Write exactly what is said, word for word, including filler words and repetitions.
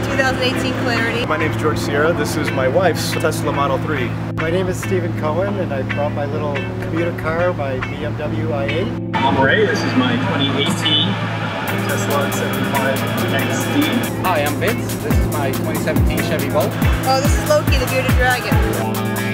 two thousand eighteen Clarity. My name's George Sierra. This is my wife's Tesla Model three. My name is Stephen Cohen, and I brought my little commuter car, my B M W i eight. I'm Ray. This is my twenty eighteen Tesla seventy-five X D. Hi, I'm Vince. This is my twenty seventeen Chevy Volt. Oh, this is Loki, the bearded dragon.